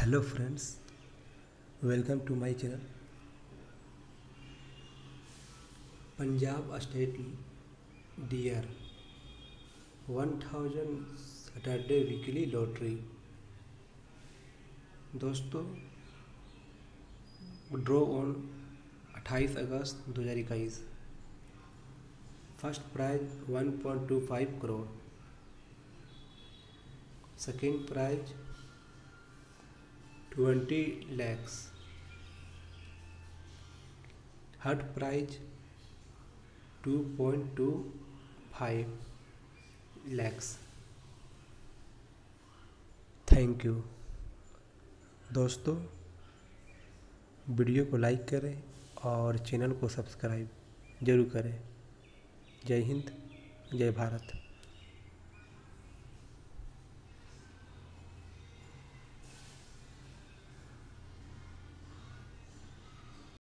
Hello friends, welcome to my channel. Punjab state dear 1000 Saturday weekly lottery. दोस्तों, draw on 28 अगस्त 2021। First prize 1.25 crore, second prize 20 lakhs, third prize 2.25 lakhs। Thank you. दोस्तों, video को like करें और channel को subscribe जरूर करें। जय हिंद, जय भारत।